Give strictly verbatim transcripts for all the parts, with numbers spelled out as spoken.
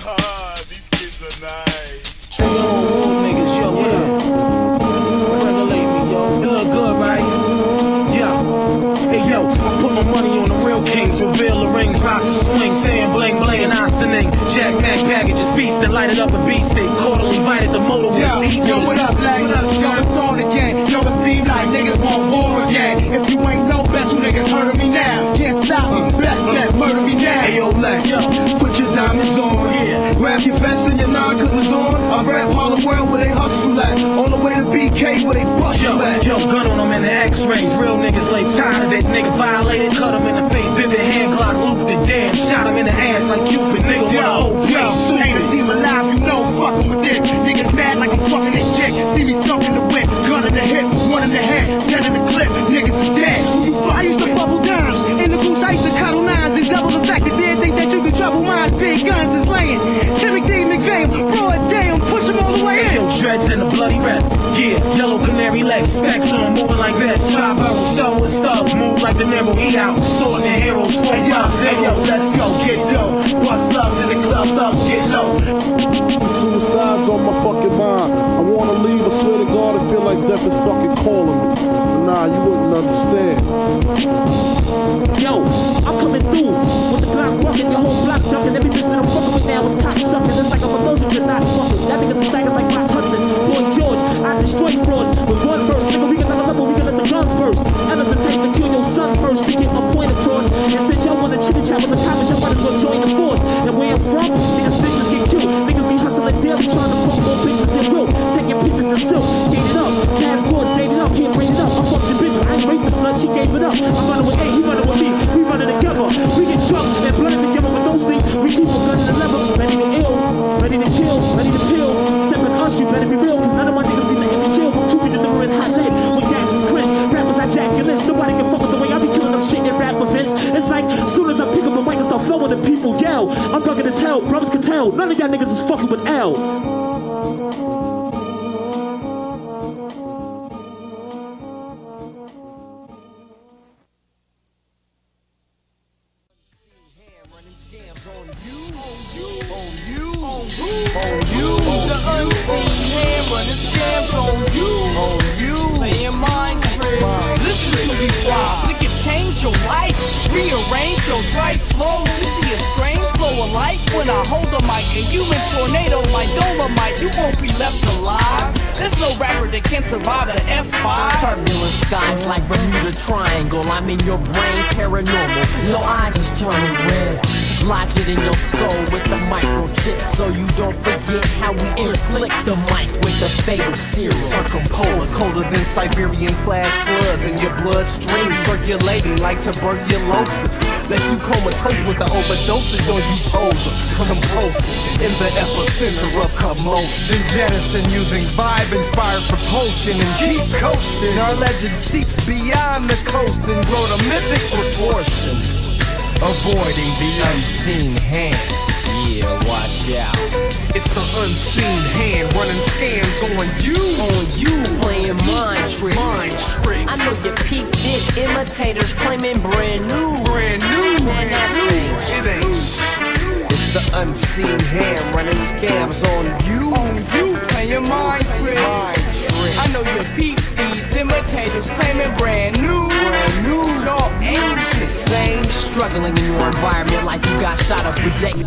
These kids are nice. Yo, niggas, yo, what up? Regulate me, yo. It look good, right? Yo. Hey, yo, I put my money on the real kings. Reveal the rings, rocks and swings. Saying bling, bling, and isoning. Jack Mac packages, feast and light it up a beast. They quarterly invited the motor. Yo, yo, what up, Lex? Yo, it's on again. Yo, it seem like niggas want war again. If you ain't no bet, you niggas heard of me now. Can't stop me, best bet, murder me now. Hey, yo, Lex, yo, put your diamonds on. Yeah. Grab your vest and your nine, cause it's on. I rap Harlem World where they hustle at. On the way to B K where they bust you at. Yo, gun on them in the X-rays. Real niggas lay tired of it. Nigga violated, cut him in the face. Vivid hand Glock, looped it, damn. Shot him in the ass like Cupid. Nigga, what a whole yo, ain't a team alive, you know, fucking with this. Niggas mad like I'm fucking this shit. See me soaking the whip, gun in the hip, one in the head, ten in the clip. Niggas is dead. Who you fuck? I used to bubble dimes. In the goose, I used to cuddle nines. And double the fact that they think that you can trouble minds. Big guns is laying. Timmy D McVeigh, broad damn, push them all the way in. Yo, dreads in the bloody red. Yeah, yellow canary legs, specs on, moving like this. Five barrels, star with stubs, move like the Nero, he out, sorting the heroes, four Hey, yo, bucks, hey, yo, let's go, get dough. Bust loves in the club, thugs get low. Suicide's on my fucking mind. I wanna leave, I swear to God, I feel like death is fucking calling me. But nah, you wouldn't understand. Yo, I'm coming through with the Glock bucket, your whole block ducking. Every bitch that I'm fucking with now is cocksucking. It's like I'm allergic to not fucking. That nigga's a staggers like Rock Hudson. Boy George, I destroy frauds with one verse. Nigga, we got another level, we can let the guns burst. Others to take to kill your sons first to get my point across. And since y'all wanna chitty chat with the cops, y'all might as well join the force. And where I'm from, niggas snitches get killed. Niggas be hustling daily trying to fuck more bitches than real. Taking pictures and silk, gave it up. Cash cords, dated up, here, bring it up. I fucked your bitch, I ain't raped the slut, she gave it up. I'm running with A, he running with me, we running together. We get drunk and blooded together with no sleep. We keep a gun in the lever, ready to ill, ready to kill, ready to kill. Stepping us, you better be real, cause none of my niggas be letting me chill. Two be delivering hot lead with gas is clinch. Rappers I jack your list, nobody can fuck with the way I be killing up shit in rap events. It's like, soon as I pick up a mic and start flowing, the people yell. I'm rugged as hell, brothers can tell. None of y'all niggas is fucking with L. Rearrange your dry flows. You see a strange glow of light when I hold a mic. A human tornado like Dolomite. You won't be left alive. There's no rapper that can survive an F five. Turbulent skies like Bermuda Triangle. I'm in your brain, paranormal. Your eyes is turning red. Lock it in your skull with the microchip so you don't forget how we inflict the mic with the fatal series. Circumpolar, colder than Siberian flash floods in your bloodstream, circulating like tuberculosis. Left you comatose with the overdosage on you poser. Compulsive in the epicenter of commotion. Jettison using vibe-inspired propulsion and keep coasting. Our legend seeps beyond the coast and grow to mythic proportions. Avoiding the unseen hand. Yeah, watch out. It's the unseen hand running scams on you. On you, playing mind tricks. Mind tricks. I know you peeped it. Imitators claiming brand new. Brand new. Man, that's ain't It ain't shit. It's the unseen hand running scams on you. On you, playing mind tricks. Mind tricks. I know you peep these imitators claiming brand new. Brand new. Y'all ain't the same. Struggling in your environment like you got shot up with Jake.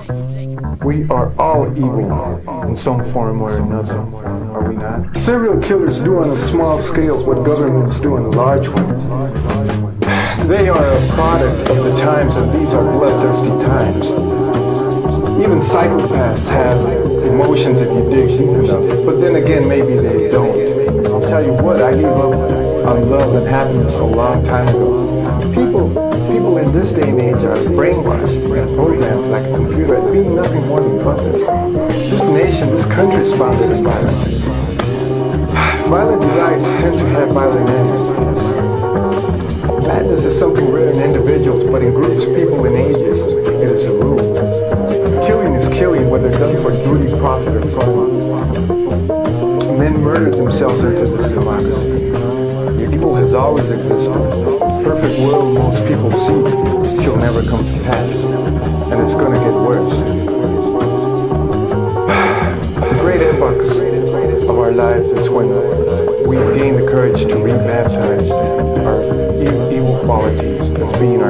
We are all evil in some form or another, are we not? Serial killers do on a small scale what governments do on large ones. They are a product of the times, and these are bloodthirsty times. Even psychopaths have emotions if you dig deep enough, but then again, maybe they don't. I'll tell you what, I gave up on love and happiness a long time ago. People, people in this day and age are brainwashed and programmed like a computer at being nothing more than puppets. This nation, this country is founded in violence. Violent divides tend to have violent ends. Madness is something rare in individuals, but in groups, people, and ages, it is a rule. Killing is killing, whether done for duty, profit, or fun. Men murdered themselves into this democracy. Evil has always existed. The perfect world most people see shall never come to pass, and it's going to get worse.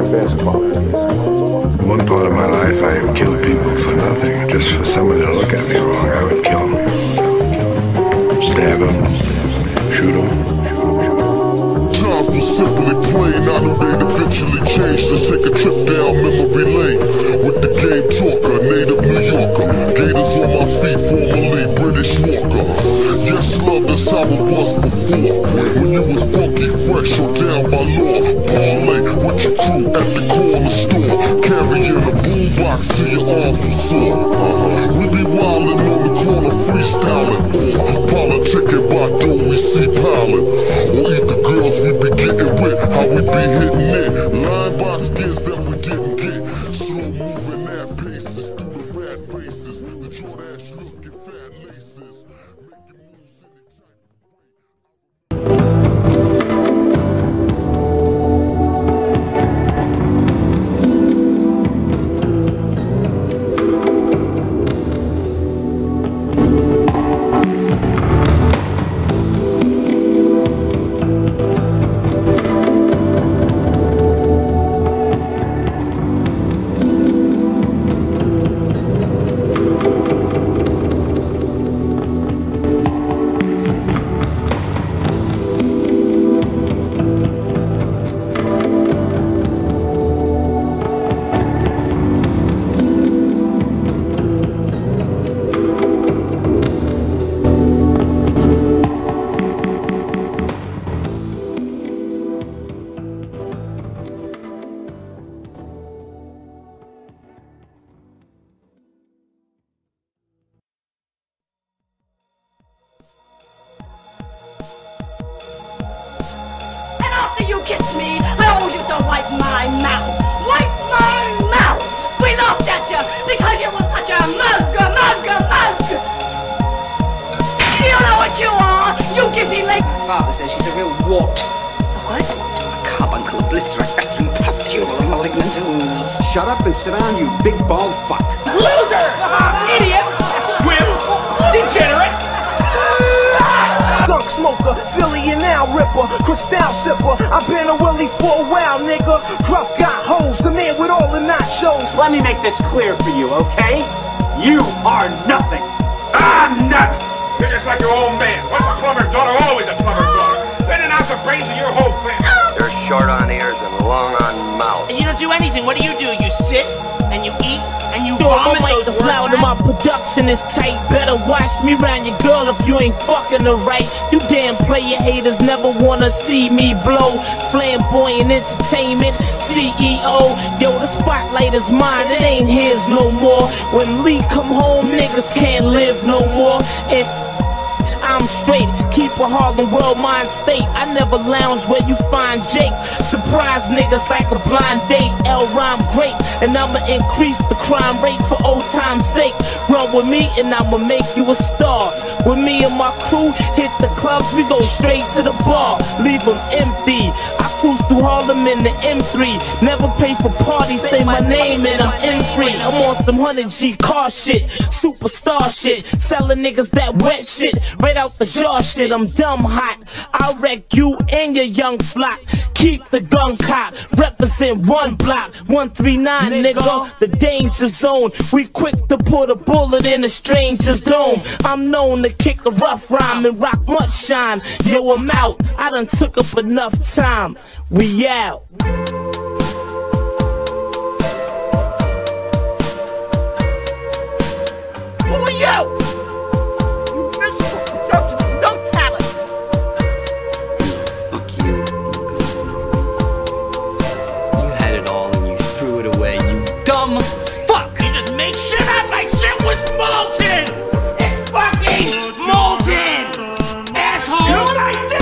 a basketball. One part of my life, I have killed people for nothing. Just for somebody to look at me wrong, I would kill them. Stab them, shoot them. Times were simply plain, I knew they'd eventually change. Let's take a trip down memory lane with the game talker, native New Yorker. Gators on my feet, formerly British Walker. Yes, love, that's how it was before. When you was funky, fresh, or down by law. Parlay with your crew at the corner store, carrying a boombox till your arms were sore. Uh-huh. We be wildin' on the corner, freestyling, or politicking by dough we see piling, or eat the girls we be getting with, how we be hitting it, lying by skins that we didn't get, slow moving at paces through the rat races, the Jordache looking fat laces, making moves in the type You kiss me, I always used to wipe my mouth. Wipe my mouth! We laughed at you because you were such a mug, a mug, a mug! You know what you are? You give me like... Father says she's a real wart. What? A carbuncle, a blister, a festering pustule, a malignant ooze. Shut up and sit down, you big bald fuck. Loser! Idiot! Wimp! Degenerate! Skunk smoker, Philly and now ripper, crystal sipper. I've been a willy for a while, nigga. Gruff got hoes, the man with all the nachos. Let me make this clear for you, okay? You are nothing. I'm nothing. You're just like your old man. Once a plumber's daughter, always a plumber's daughter. Spinning out the brains of your whole family. You're short on ears and long on mouth. And you don't do anything. What do you do? You sit and you eat and you Yo, vomit my those mic is loud and my production is tight. Better watch me round your girl if you ain't fucking her right. You damn player haters never wanna see me blow. Flamboyant entertainment, C E O. Yo, the spotlight is mine, it ain't his no more. When Lee come home, niggas can't live no more. And I'm straight, keep a Harlem world mind state. I never lounge where you find Jake. Surprise niggas like a blind date. L rhyme great, and I'ma increase the crime rate for old time's sake. Run with me and I'ma make you a star. When me and my crew hit the clubs, we go straight to the bar. Leave them empty. I cruise through Harlem in the M three. Never pay for parties, say my name and I'm in free. I'm on some one hundred G car shit, superstar shit, selling niggas that wet shit, right out the jar shit. I'm dumb hot, I'll wreck you and your young flock. Keep the gun cock, represent one block, one three nine nigga, the danger zone. We quick to put a bullet in a stranger's dome. I'm known to kick a rough rhyme and rock much shine. Yo, I'm out, I done took up enough time. We out. Who are you? You miserable presumptuous, no talent. Fuck you. You had it all and you threw it away, you dumb fuck! You just made shit up like shit was molten! It's fucking molten! Asshole! You know what I did?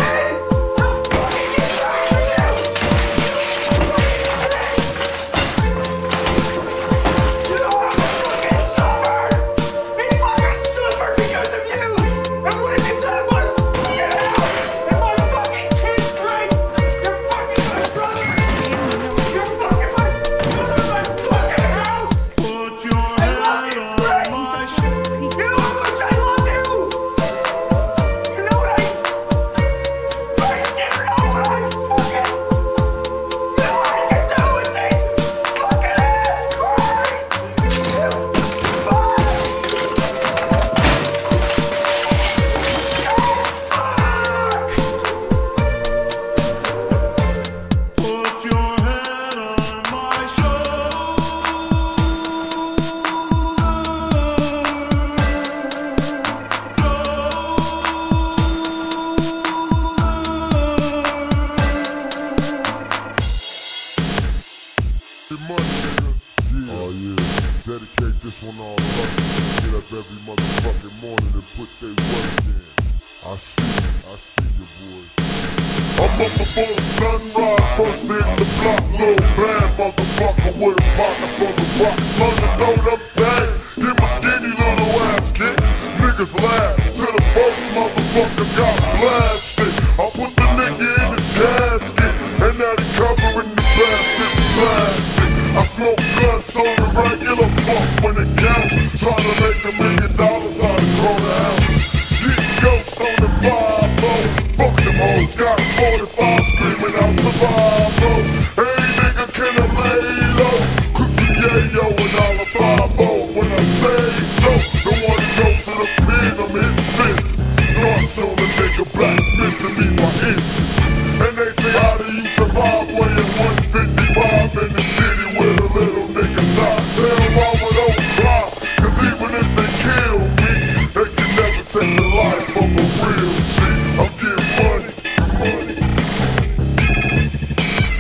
Get up every motherfucking morning and put their work in. I see you, I see you, boys. I'm up before the sunrise, first in the block, little bad motherfucker with a pocket full of rocks. Learn to throw them bags, get my skinny little ass kicked. Niggas laugh till the first motherfucker got blasted. I put the nigga in his casket, and now they covering the basket with plastic. I smoke guns on the regular fuck when it counts, trying to make a million dollars out of quarter ounce. Get ghost on the five oh, fuck them hoes, got a forty-five screaming out survival. Hey nigga, can I lay low? Cause you yayo and all the five oh when I say so. Don't wanna go to the pen, I'm hitting fences. Thoughts on a nigga black, missing me my inches. And they say how do you survive weighing one fifty-five in the city with a little nigga die? Tell mama don't cry, cause even if they kill me, they can never take the life of a real G. I'm getting money, money.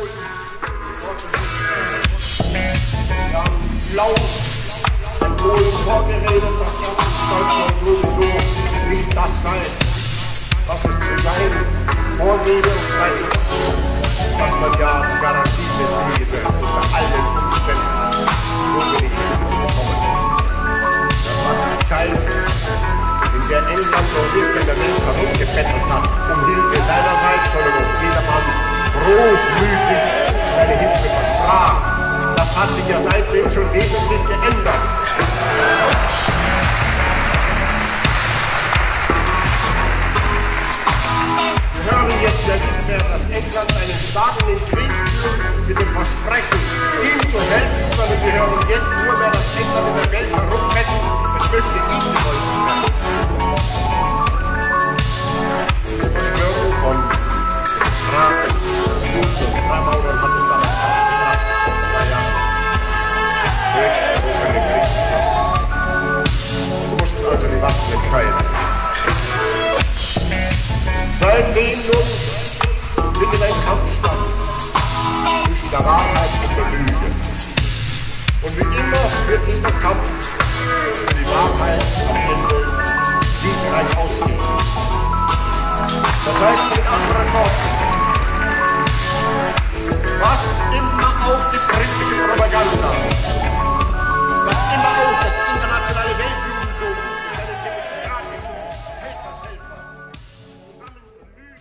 laut und wohl vorgeredet, dass Deutschland sowieso nicht das sei, was es zu sein vorgebe und sein ist, dass man ja Garantie beziehte unter allen Umständen so wenig Hilfe zu bekommen. Das war die Zeit, in der England so nicht in der Welt herumgebettelt hat, um Hilfe seinerseits, sondern um jedermann großmütig seine Hilfe versprach. Das hat sich ja seitdem schon wesentlich geändert. Wir hören jetzt ja nicht mehr, dass England einen starken Krieg führt mit dem Versprechen, ihm zu helfen, sondern wir hören jetzt nur mehr, dass England in der Welt herumbettelt, es möchte ihm geholfen werden. Diese Verschwörung von Drachen, Blut und Freimaurern hat es dann abgebracht vor zwei Jahren. Es mussten also die Waffen entscheiden. Seitdem nun findet ein Kampf statt zwischen der Wahrheit und der Lüge. Und wie immer wird dieser Kampf für die Wahrheit am Ende siegreich ausgehen. Das heißt mit anderen Worten, was immer auch die britische Propaganda, was immer auch das internationale Weltjudentum mit seinen demokratischen Helfershelfern zusammen lügen.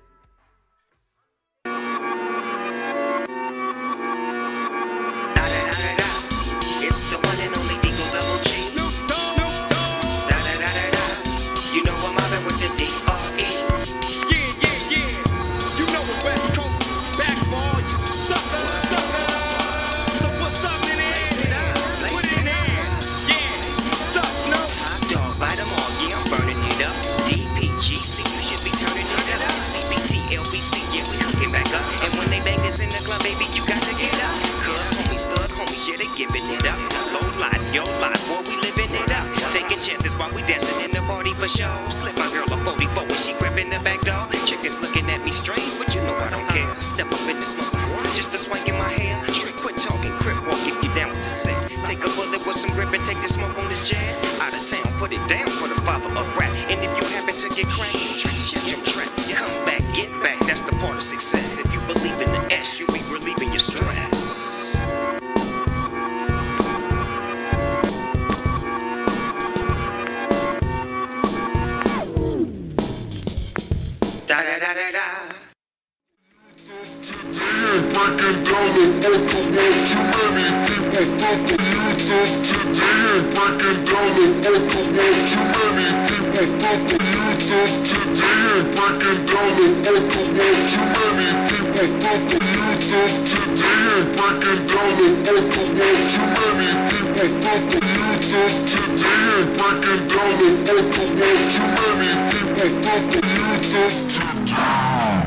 It's the one and only Deagle Double G. Da da da da da. You know I'm mobbing with the D R E. Yeah, yeah, yeah. You know the West Coast back for all you suckers, suckers. So what's up in there? Put it in there. Yeah, suck, no. Top dog, bite them all. Yeah, I'm burning it up. D P G C, you should be turning it up. C B T, L B C, yeah, we hooking back up. And when they bang this in the club, baby, you got to get up. Cause homies, thug homies, yeah, they giving it up. Low life, yo life, boy, we living it up. Taking chances while we dancing in the party for show. Slip my girl a forty-four when she gripping the back door. Chickens looking at me strange, but you know I don't care. Step up in the smoke, just a swank in my hair. Trick, quit talking, crip walk if you down with the set. Take a bullet with some grip and take the smoke on this jet. Out of town, put it down for the father of rap. And if you happen to get cracked, trick, shut your trap. Come back, get back, that's the part of success. If you believe in the S, you be relieving your stress. Da da da da da. Breaking down the fucking walls, too many people fuck with youth of today. Ain't breaking down the fucking walls, too many people fuck with youth of today. Ain't breaking down the fucking walls, too many people fuck with youth of today. Ain't breaking down the fucking walls, too many people fuck with youth of today. Ain't breaking down the fucking walls, too many people fuck with youth of today.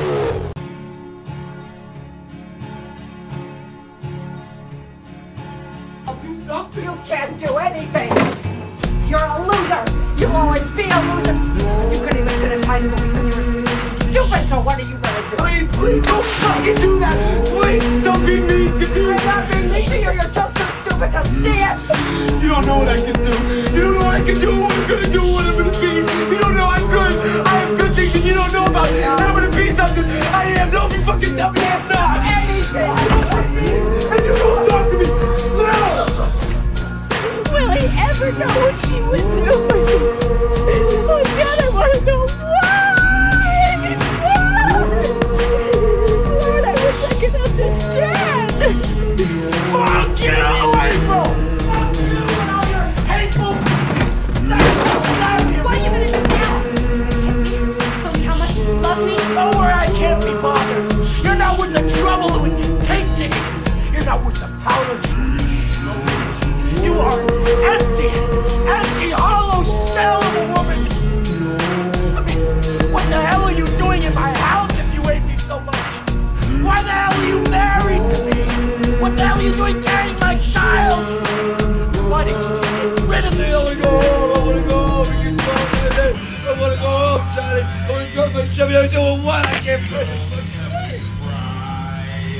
You can't do anything. You're a loser. You'll always be a loser. You couldn't even finish high school because you were so stupid. So what are you gonna do? Please, please don't fucking do that. Please don't be mean to me. I'm not being mean to you. You're just so stupid to see it. You don't know what I can do. You don't know what I can do. What I'm gonna do. What I'm gonna be. You don't know I'm good. I have good things that you don't know about. And I'm gonna be something I am. Don't you fucking tell me I'm not. Anything. And you don't talk to me. No. Will he ever know what she was doing? Oh God, I want to know why! Why? Lord, I wish I could understand! Fuck you, April! Fuck you and all your hateful... What are you gonna do now? Tell me how much you love me? Oh, where I can't be bothered! You're not worth the trouble it would take to hit you! You're not worth the powder! You are empty, empty, hollow shell of a woman. I mean, what the hell are you doing in my house if you hate me so much? Why the hell are you married to me? What the hell are you doing carrying my child? Why did you get rid of me? I wanna go home, I wanna go home, I wanna go home, Johnny. I wanna drop my Chevy, I'm doing what? I can't fucking fucking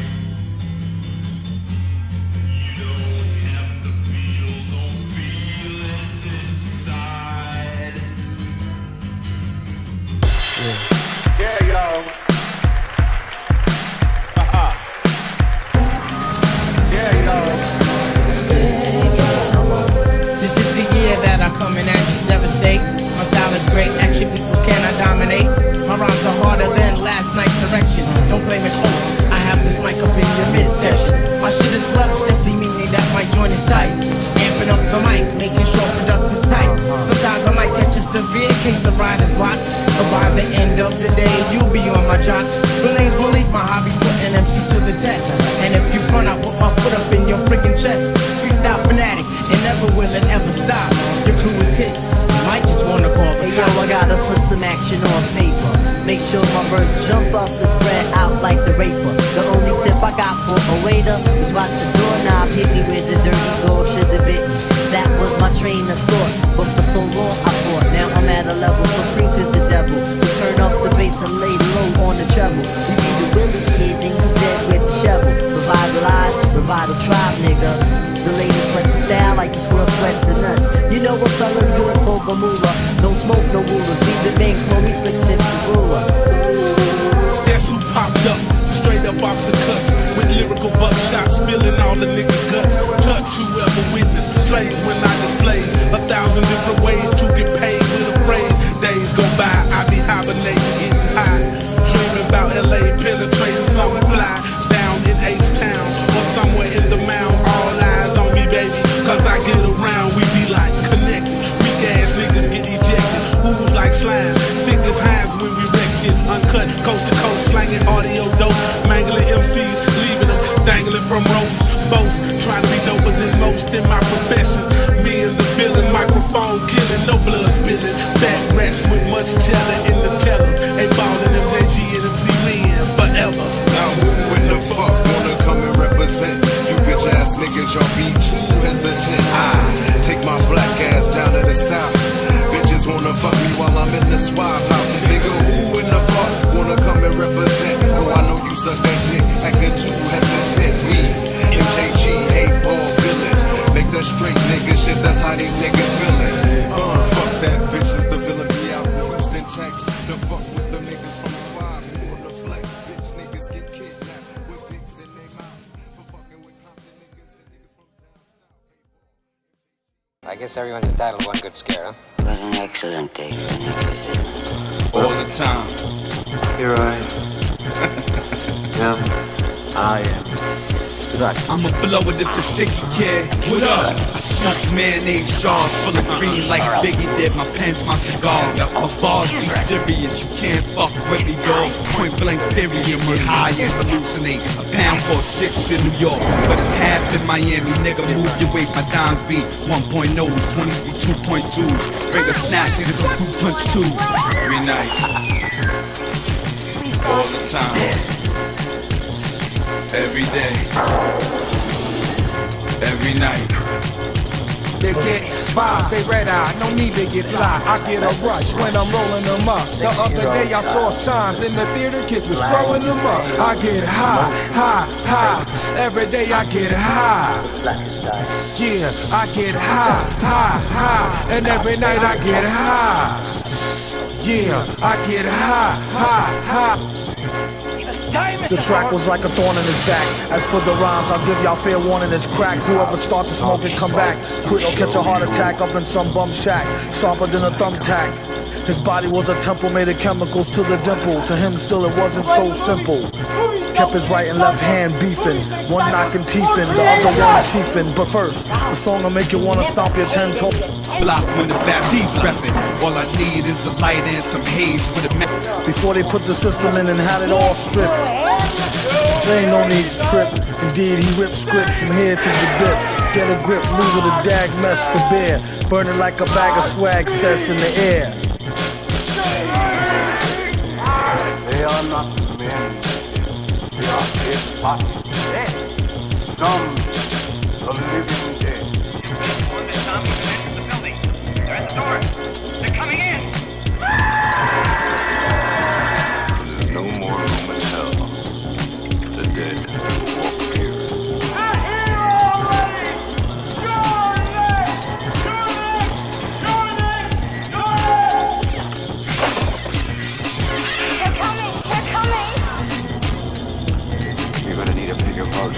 first jumped off the spread out like the raper. The only tip I got for a waiter is watch the doorknob hit me with the dirty dog should have bit me. That was my train of thought, but for so long I fought. Now I'm at a level so free to the devil. So turn up the bass and lay low on the treble. We be the Willie kids and you dead with the shovel. Revitalize, revital tribe, nigga. The ladies sweat the style like the squirrel sweat the nuts. You know what fellas good for Bermuda. Don't smoke no rulers, leave the bank for me, slick tip the ruler. Guess who popped up, straight up off the cuts, with lyrical buckshot, spilling all the nigga guts. Touch whoever witness, slaves when I display a thousand different ways to get paid with a phrase. Days go by, I be hibernating, getting high, dreaming about L A, penetrating something fly down in H-Town or somewhere in the mound. All eyes on me, baby, cause I get around. We be like connected, weak ass niggas get ejected. Who's like slime, thick as Hines when we wreck shit. Uncut, coast to coast, slanging audio dope, mangling M Cs, leaving them dangling from ropes. Boast, trying to be doper than most in my profession. Me and the villain, microphone killing, no blood spilling. Fat raps with much cheddar in the teller. A ballin' M J G and M C Lynn forever. Now who in the fuck wanna come and represent? You bitch ass niggas, y'all be too hesitant. I take my black ass down to the south. Bitches wanna fuck me while I'm in the swap house. Nigga, who in the fuck wanna come and represent? Oh, I know you suck that dick, acting too hesitant. We, M J G, eight ball villain. Make that straight nigga shit, that's how these niggas feelin'. Uh, fuck that, bitches, the villain be out in Houston, Texas. The fuck with the niggas from Swab, who on the flex. Bitch niggas get kidnapped with dicks in their mouth. For fucking with Compton niggas and niggas from down south. I guess everyone's entitled to one good scare, huh? What an excellent day. All the time. Here I am. I am. I'm a blower if the sticky kid. What up? I smoke mayonnaise jars full of green like Biggie did. My pen's my cigar. My bars be serious. You can't fuck with me, dog. Point blank period. Get high and hallucinate. A pound for six in New York, but it's half in Miami. Nigga, move your weight. My dimes be one point ohs, twenties be two point twos. Bring a snack, niggas a fruit punch too. Every night. All the time. Every day, every night. They get vibes, they red eye, no need to get fly. I get a rush when I'm rolling them up. The other day I saw signs in the theater, kids was throwing them up. I get high, high, high. Every day I get high. Yeah, I get high, high, high. And every night I get high. Yeah, I get high, high, high. The track was like a thorn in his back. As for the rhymes, I'll give y'all fair warning, it's crack. Whoever starts to smoke it, come back. Quit or catch a heart attack up in some bum shack. Sharper than a thumbtack. His body was a temple made of chemicals to the dimple. To him still it wasn't so simple. Kept his right and left hand beefing. One knocking teeth in, the other one chiefing. But first, the song will make you wanna stomp your ten toes. Block when the Baptiste reppin'. All I need is a light and some haze with a map. Before they put the system in and had it all stripped. There ain't no need to trip. Indeed, he ripped scripts from here to the bit. Get a grip, leave it a dag mess for beer. Burning like a bag of swag sets in the air. They are not men. They are dead bodies. Dead. Some a living dead. Before the zombies have entered the building. They're at the door. They're coming in. There's no more room in hell. The dead walk here. You're gonna need a bigger boat.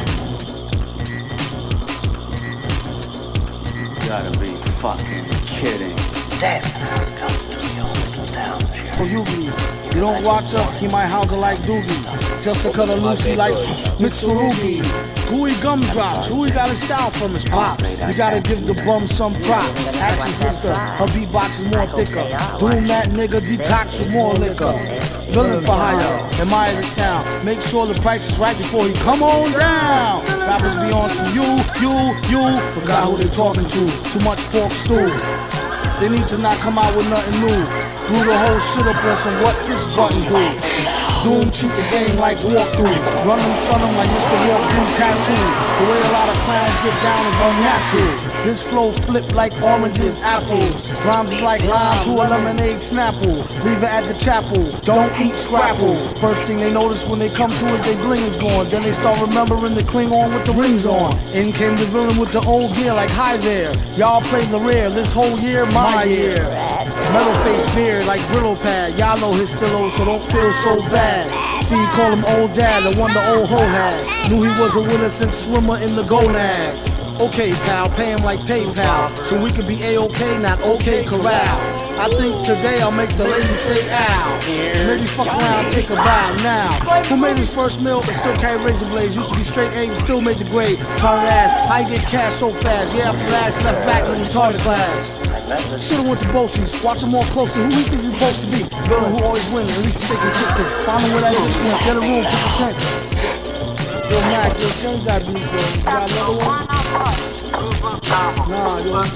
You gotta be fucking kidding. Death has come to your little town. Oh, Yugi, you don't watch up, he might house it like Doogie. Just to cut a Lucy like Mitsurugi. Gooey gumdrops, who he got his style from his pops. You gotta give the bum some props. Ask your sister, her beatbox is more thicker. Boom that nigga, detox with more liquor. Villain for hire, admire the town. Make sure the price is right before he come on down. Rappers be on some you, you, you. Forgot who they talking to, too much pork stew. They need to not come out with nothing new. Do the whole shit up on some what this button do. Doom cheat the game like walkthrough. Run them, son them like Mister Walkthrough tattoo. The way a lot of clowns get down is unnatural. This flow flip like oranges, apples. Rhymes is like lime to a lemonade snapple. Leave it at the chapel, don't eat scrapple. First thing they notice when they come to it, they bling is gone. Then they start remembering the Klingon with the rings on. In came the villain with the old gear like hi there. Y'all played the rear, this whole year, my year. Metal face beard like brittle pad. Y'all know his still old, so don't feel so bad. See, call him old dad, the one the old ho had. Knew he was a winner since swimmer in the gonads. Okay, pal, pay him like PayPal, so we can be A-OK, not OK Corral. I think today I'll make the ladies say ow. Maybe fuck around, take a bow now. Who made his first meal and still carry razor blades? Used to be straight A's, still made the grade. Trying to ask, how you get cash so fast? Yeah, after last left back in the retarded class. Should've went to Bosu's, watch him more closely. Who he think he's supposed to be? Villain who always wins, at least stay consistent. Find him where that is went, get a room to pretend. Yo, Max, yo, change that beat, bro. You got another one? Nah, yo.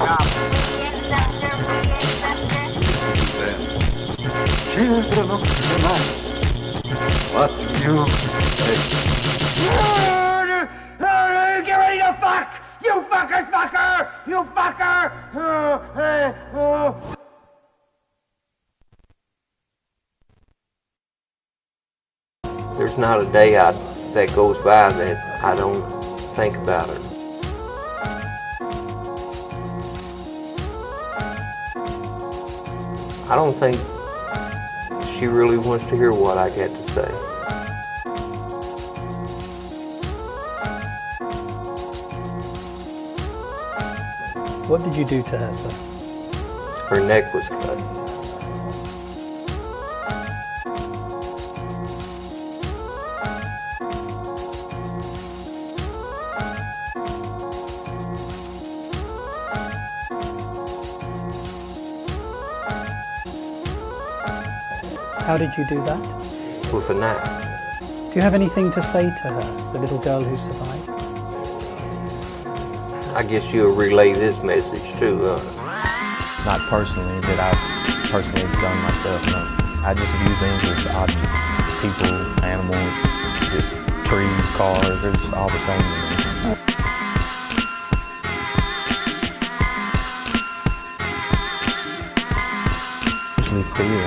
What you Get ready to fuck! You fuckers, fucker! You fucker! Uh, hey, uh. There's not a day I, that goes by that I don't think about her. I don't think she really wants to hear what I got to say. What did you do to her, sir? Her neck was cut. How did you do that? With a knife. Do you have anything to say to her, the little girl who survived? I guess you'll relay this message too, huh? Not personally, that I've personally done myself, no. I just view things as objects. People, animals, just trees, cars, they're just all the same to me. Usually fear.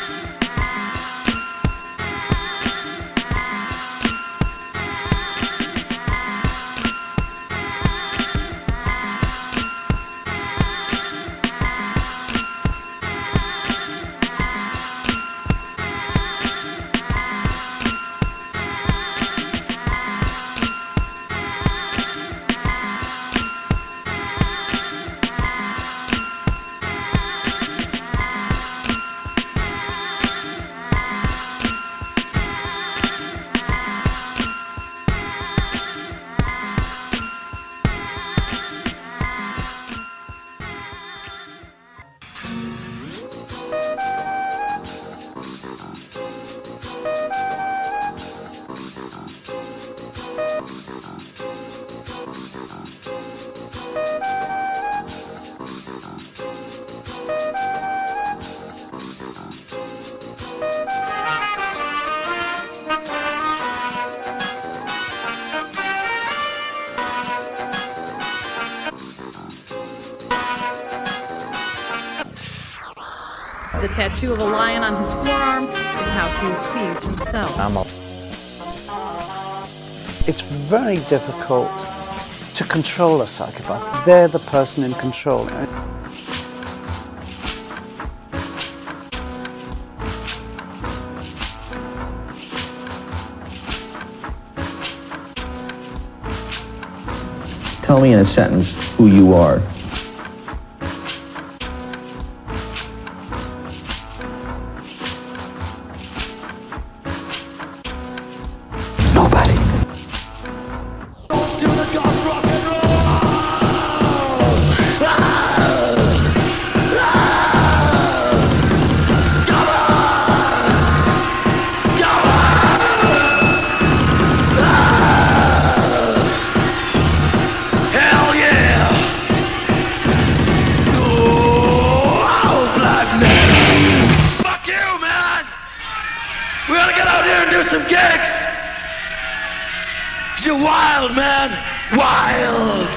The tattoo of a lion on his forearm is how Hugh sees himself. I'm a It's very difficult to control a psychopath. They're the person in control. Tell me in a sentence who you are. wild, man! Wild!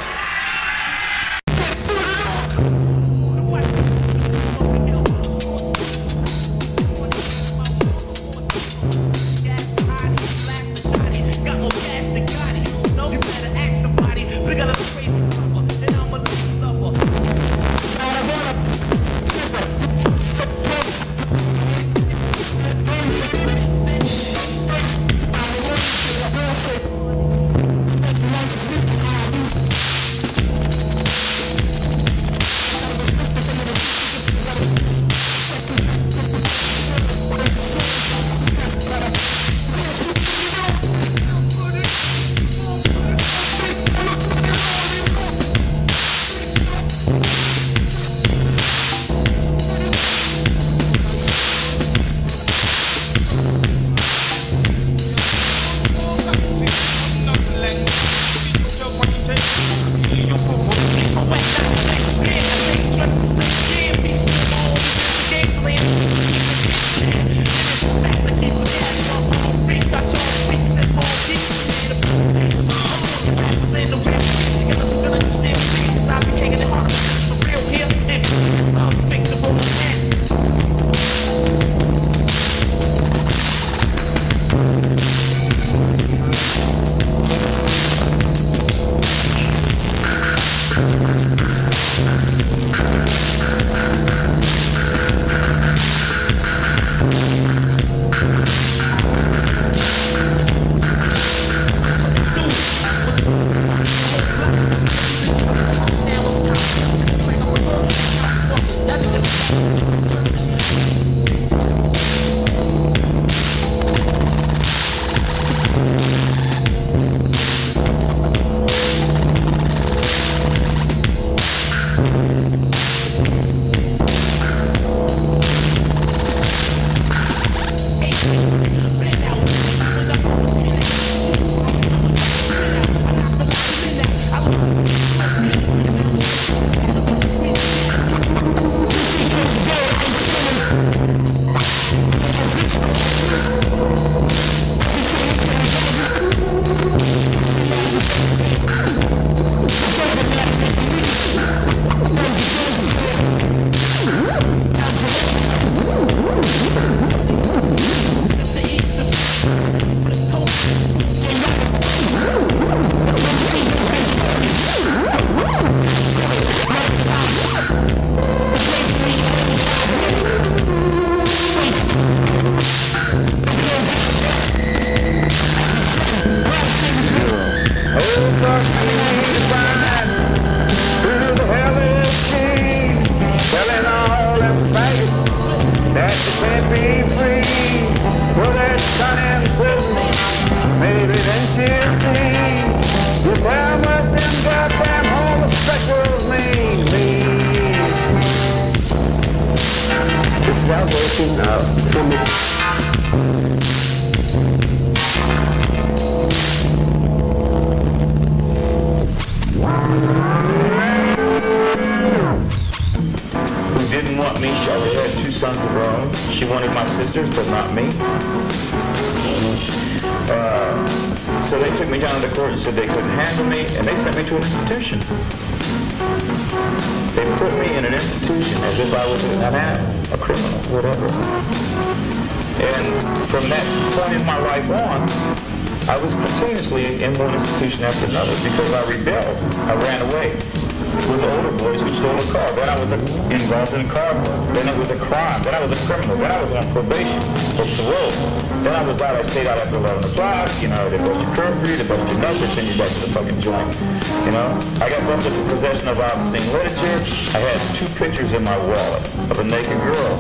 After another, because I rebelled. I ran away with the older boys who stole a car. Then I was involved in a car. Then it was a crime. Then I was a criminal. Then I was on probation for parole. Then I was out. I stayed out after eleven o'clock. You know, they bust your curb free, they bust your nuts, they send you back to the fucking joint. You know, I got busted for possession of obscene literature. I had two pictures in my wallet of a naked girl.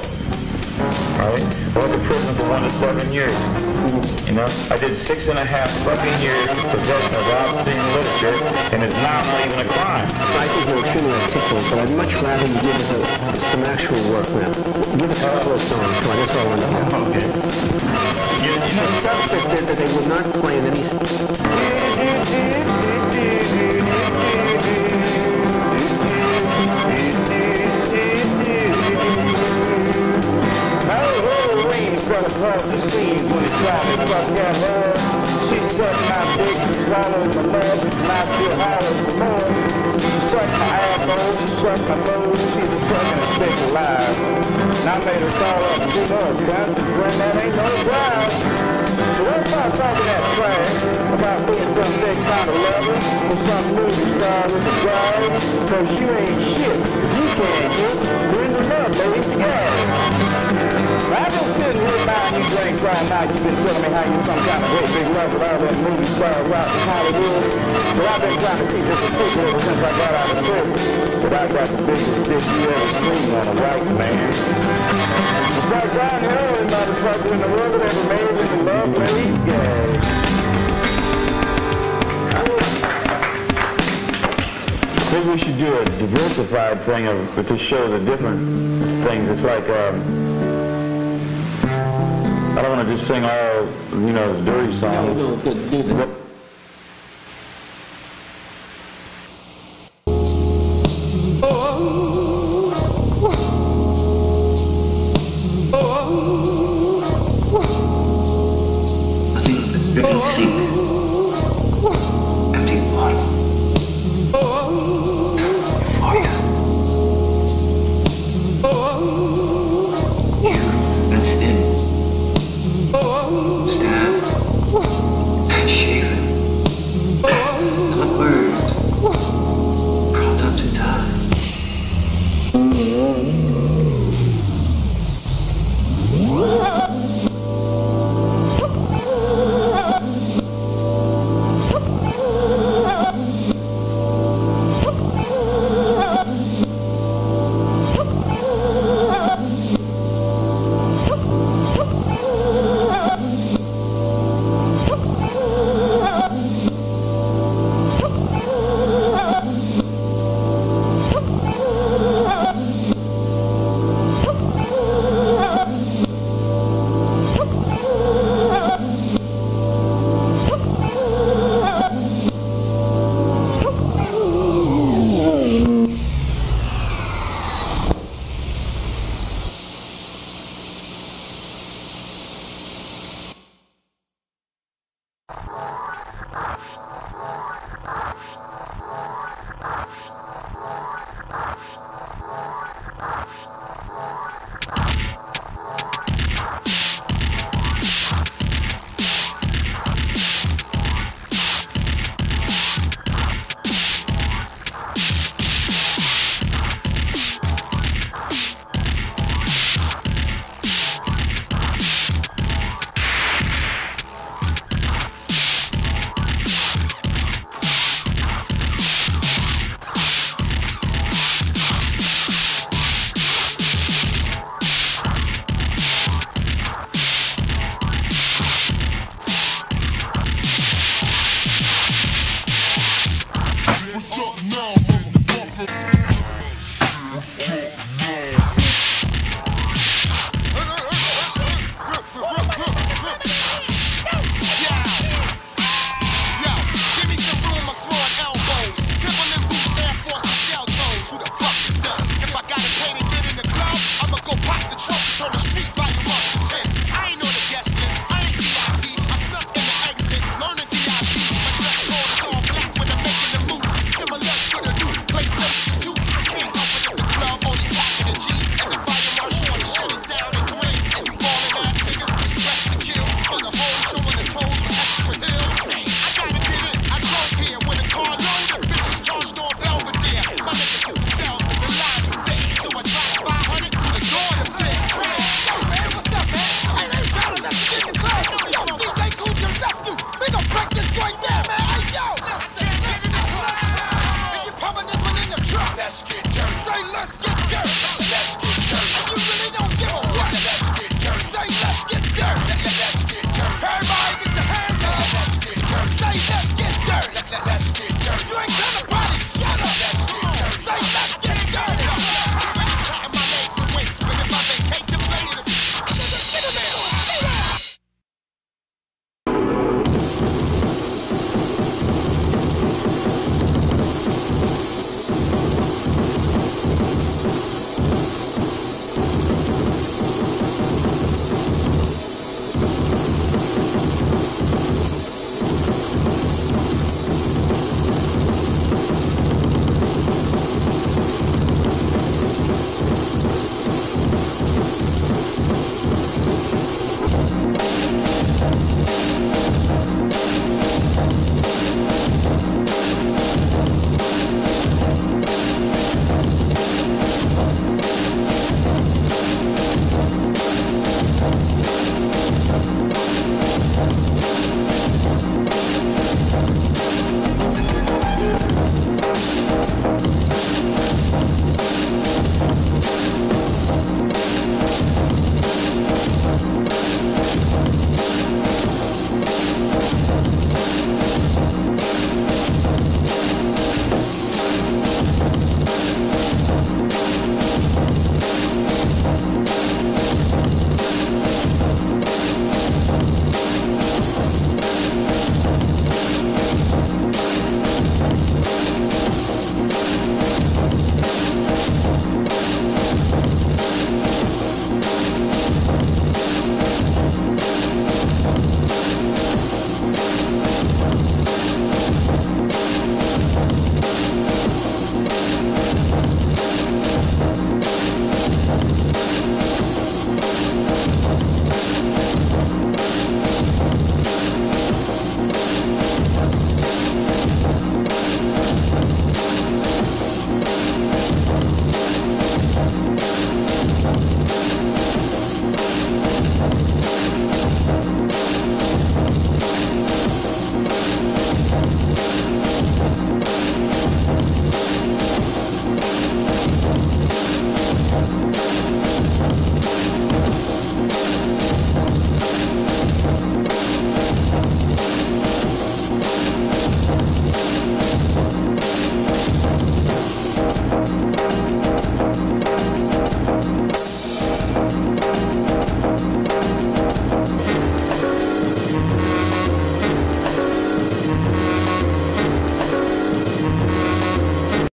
Right? I went to prison for one to seven years. You know, I did six and a half fucking years for possession of obscene literature, and it's now not even a crime. I think you're extremely articulate, but I'd much rather you give us a, some actual work now. Give us a couple of songs. Come on, that's all I want to hear. Okay. You, you know, stuff that, that, that they would not play in any... Across the sea, when it's driving across that hole, she sucked my dick and swallowed my the mud, and I feel hollow for more. Suck my elbows, suck my nose, she's a sucking and stick alive. And I made her call up and do more guns, when that ain't no drive. So let's start talking that trash about being some big kind of lover or some movie star with a drive. Cause you ain't shit, you can't get, bring the love, baby, together. I've been sitting here buying you drinks right now. You've been telling me how you're some kind of great big lover with all that movie star rock in Hollywood. But I've been trying to keep this a secret ever since I got out of prison. But I got the biggest dick you ever seen on a white man. It's like John Henry, motherfucker, in the world that ever made it in love, please, gay. Maybe we should do a diversified thing of, to show the different things. It's like, um, I don't want to just sing all, you know, the dirty songs. No, do, do the